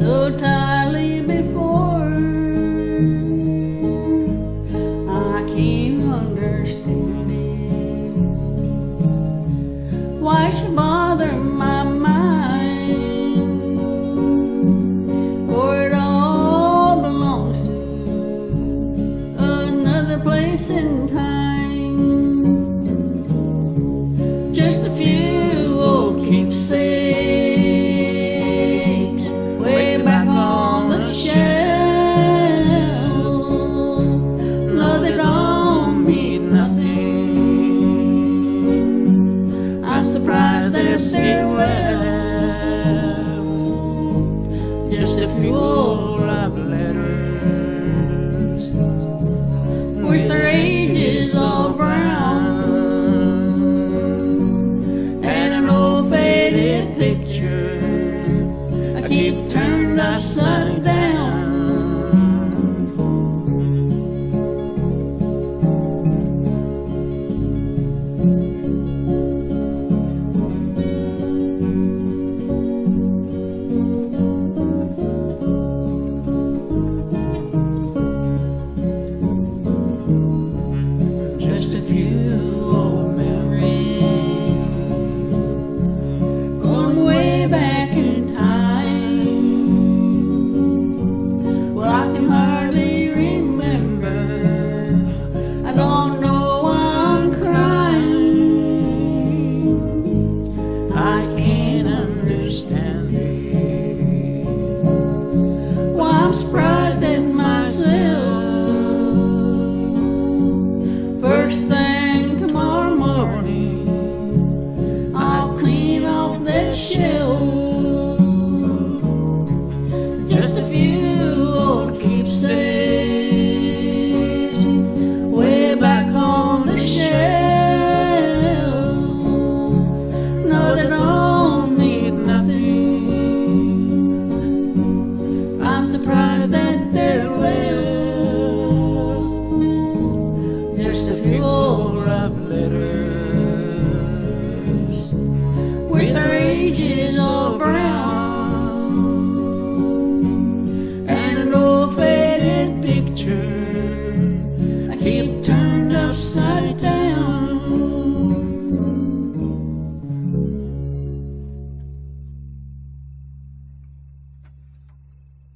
so tightly before. I can't understand it, why she bother my mind, for it all belongs to another place and time. Just a few old keepsakes way back on the shelf. No, they don't mean nothing. I'm surprised they're still well. Just a few old love letters with their ages all brown, picture I keep turned upside